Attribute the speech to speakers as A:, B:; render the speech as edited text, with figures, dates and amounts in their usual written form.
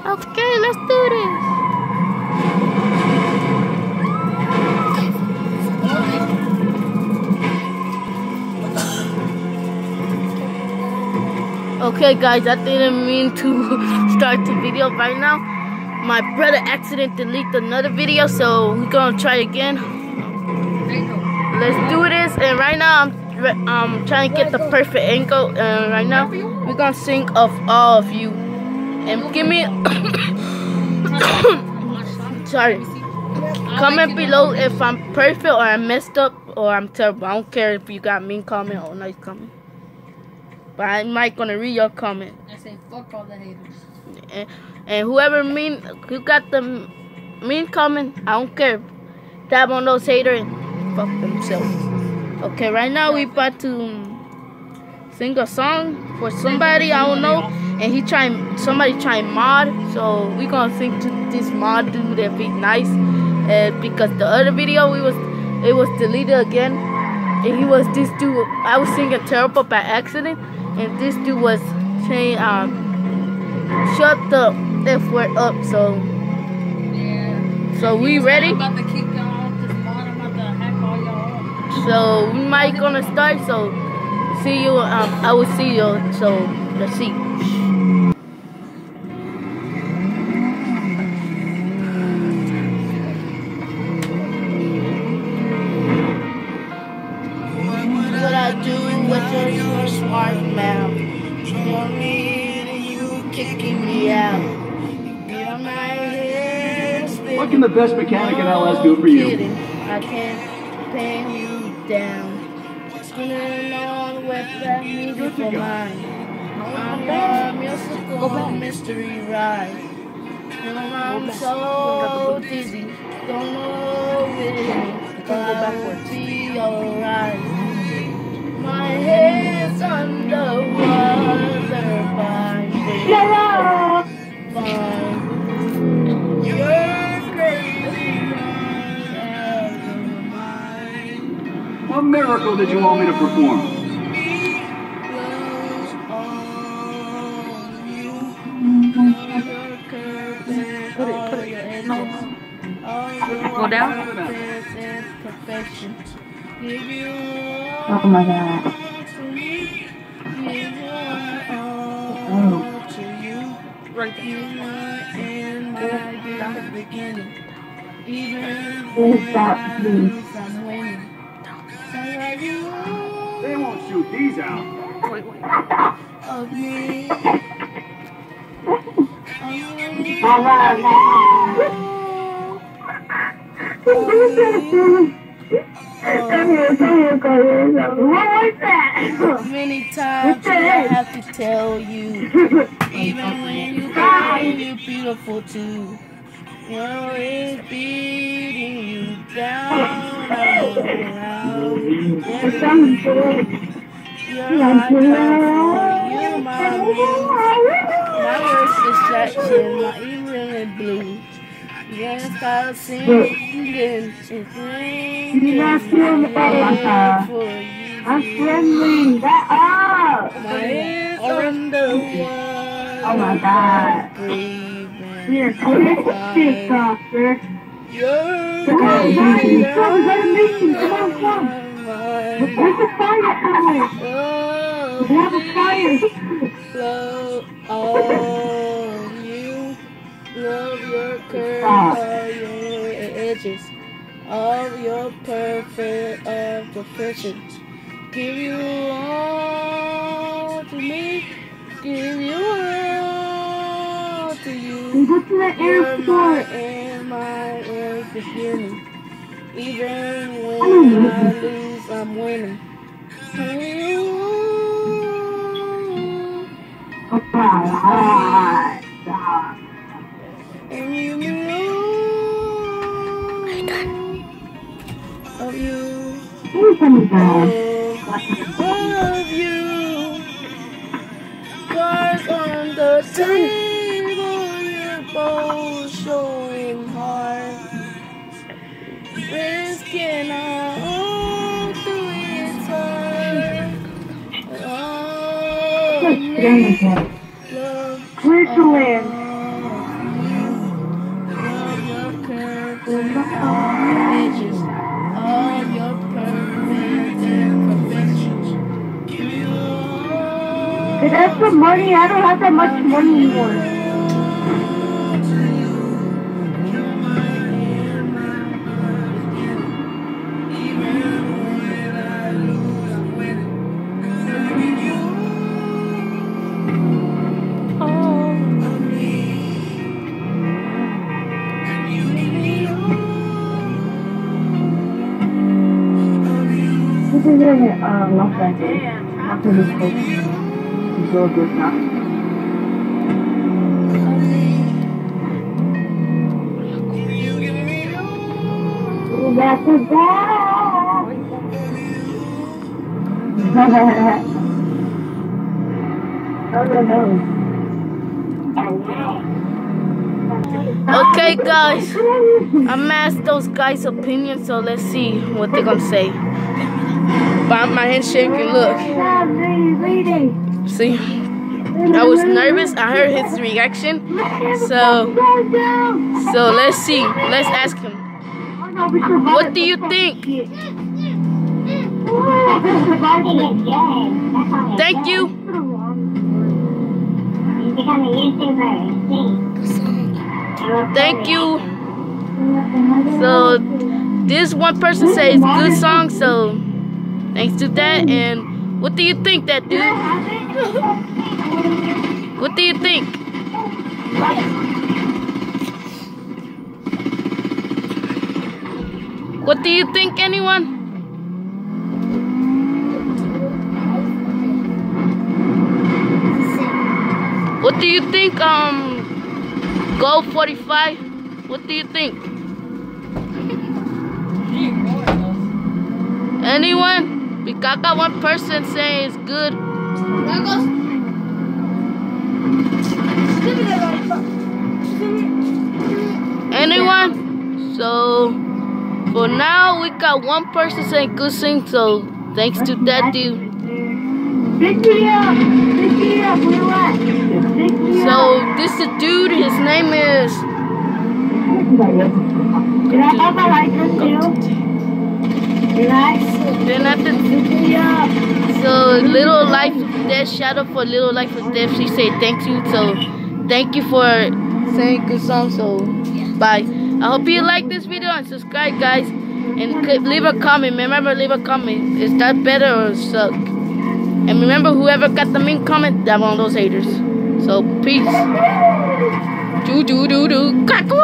A: Okay, let's do this. Okay guys, I didn't mean to start the video right now. My brother accidentally deleted another video, so we're gonna try again. Let's do this. And right now I'm trying to get the perfect angle. Right now we're gonna sing of all of you. And give me sorry. Comment below if I'm perfect or I messed up or I'm terrible. I don't care if you got mean comment or nice comment. But I'm not gonna read your comment.
B: I say fuck all the haters.
A: And whoever who got the mean comment, I don't care. Tap on those haters and fuck themselves. Okay, right now we about to sing a song for somebody I don't know, and somebody trying mod. So we gonna sing to this mod dude that be nice, because the other video it was deleted again, and he was this dude. I was singing terrible by accident. And this dude was saying, shut the F word up. So,
B: yeah.
A: So we ready?
B: I'm about to kick y'all off this mod. I'm about to hack all y'all up.
A: So we might gonna start. So see you. I will see you. So let's see. What I do with your smart mouth? For me and you kicking me out. You're my head.
C: What can the best mechanic in LS do for you?
A: I can't pin you down. Spinning on with that music for mine. I'm a musical mystery ride. I'm so dizzy. Don't know it, but I'll be alright. My head's underwater, fine. You're crazy,
C: What miracle did you want me to perform?
B: Go down.
D: Oh my god.
B: Right
D: Please stop, please.
C: They won't shoot these out.
B: Wait.
A: Of me.
D: What was that?
A: Many times I have to tell you, even when you think you're beautiful too, you're always beating you down, around. You're my comfort, you're my muse, my worst distraction, my evening blue. You can't stop singing, it's ringing for you.
D: I'm trembling. That up.
A: My head's underwater.
D: Oh my god.
A: Breathing.
D: You're sick, doctor.
A: You're
D: Come on,
A: crazy.
D: come on. There's a fire somewhere. We have a fire.
A: Flow on you. Love your curves, all your edges, all your perfect imperfections. Give you all to me, give you all to you.
D: We go to the airport.
A: And my beginning. Even when I lose, I'm winning.
D: Alright.
A: And you know of you.
D: Please tell me that.
A: Of you. Cars on the table, you're both showing heart. Risking all through its heart. Oh,
D: Where's the land?
A: bitches. All your perfect imperfections.
D: If that's the money, I don't have that much money anymore. This is in Los Angeles. After this place. It's real good now. That's a bad.
A: Okay, guys. I'm asked those guys' opinions, so let's see what they're gonna say. But my hand's shaking. Look. See, I was nervous. I heard his reaction. So let's see. Let's ask him. What do you think? Thank you. Thank you. So this one person says good song. So thanks to that. And what do you think, that dude? What do you think? What do you think, anyone? What do you think, Gold 45? What do you think? Anyone? We got one person saying it's good. Anyone? So for now, we got one person saying good sing. So thanks to that dude. So this is the dude. His name is.
D: Did I have my license too? Did I?
A: So Little Life of Death, shout out for Little Life of Death. She said thank you. So thank you for saying good song. So bye. I hope you like this video and subscribe, guys. And leave a comment. Remember, leave a comment. Is that better or suck? And remember, whoever got the mean comment, that one of those haters. So peace. Do do do do.